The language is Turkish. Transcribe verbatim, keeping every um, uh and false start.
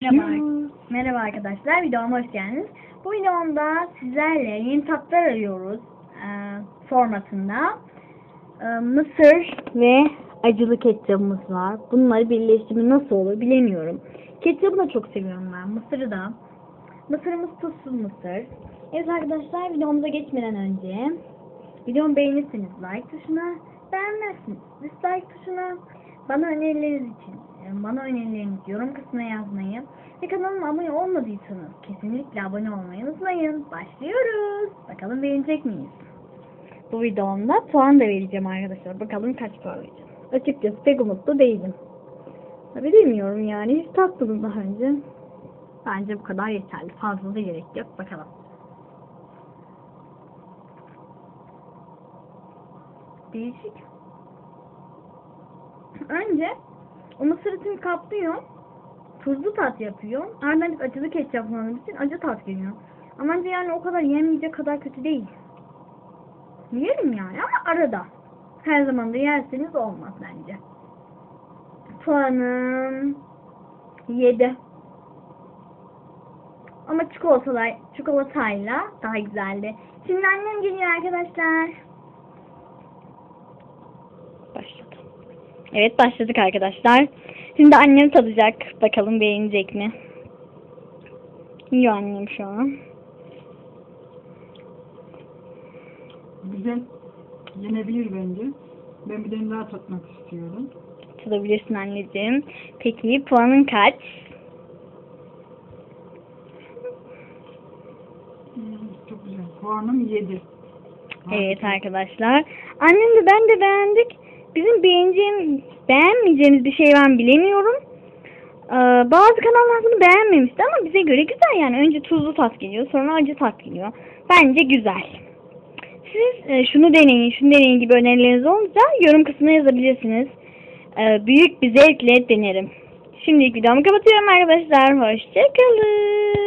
Merhaba. Merhaba arkadaşlar, videoma hoş geldiniz. Bu videomda sizlerle yeni tatlar arıyoruz e, formatında. E, mısır ve acılı ketçabımız var. Bunları birleştirme nasıl olur bilemiyorum. Ketçabı da çok seviyorum ben, mısırı da. Mısırımız tuzsuz mısır. Evet arkadaşlar, videomuza geçmeden önce videomu beğenirseniz like tuşuna, beğenmezseniz dislike tuşuna, bana önerileriniz için bana önerilerinizi yorum kısmına yazmayı ve kanalıma abone olmadıysanız kesinlikle abone olmayı unutmayın. Başlıyoruz. Bakalım beğenecek miyiz? Bu videomda puan da vereceğim arkadaşlar. Bakalım kaç puan vereceğim. Açıkçası pek umutlu değilim. Tabii bilmiyorum yani. Hiç tatmadım daha önce. Bence bu kadar yeterli. Fazla da gerek yok. Bakalım. Değişik. Önce o mısırı tüm kaplıyor. Tuzlu tat yapıyor. Ardından acılı ketçap kullandığımız için acı tat geliyor. Ama bence yani o kadar yenmeyecek kadar kötü değil. Yerim yani ama arada. Her zaman da yerseniz olmaz bence. Puanım yedi. Ama çikolatalar, çikolatayla daha güzeldi. Şimdi annem geliyor arkadaşlar. Başladı. Evet, başladık arkadaşlar. Şimdi annem tadacak. Bakalım beğenecek mi? Yiyor annem şu an. Güzel. Yenebilir bence. Ben bir tane daha tatmak istiyorum. Tadabilirsin anneciğim. Peki puanın kaç? Hmm, çok güzel. Puanım yedi. Evet arkadaşlar. Annem de ben de beğendik. Bizim beğeneceğim, beğenmeyeceğimiz bir şey ben bilemiyorum. Ee, bazı kanallar bunu beğenmemişti ama bize göre güzel yani. Önce tuzlu tat geliyor, sonra acı tat geliyor. Bence güzel. Siz e, şunu deneyin, şunu deneyin gibi önerileriniz olunca yorum kısmına yazabilirsiniz. Ee, büyük bir zevkle denerim. Şimdilik videomu kapatıyorum arkadaşlar. Hoşçakalın.